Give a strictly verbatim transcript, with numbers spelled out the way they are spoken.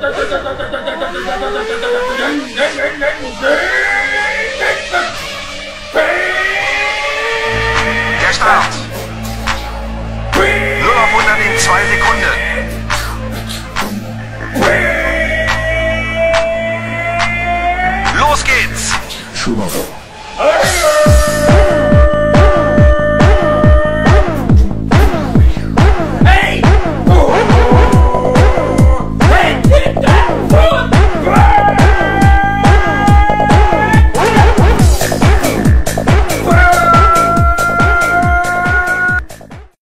Der Start. null auf hundert in zwei Sekunden. Los geht's! Schumacher.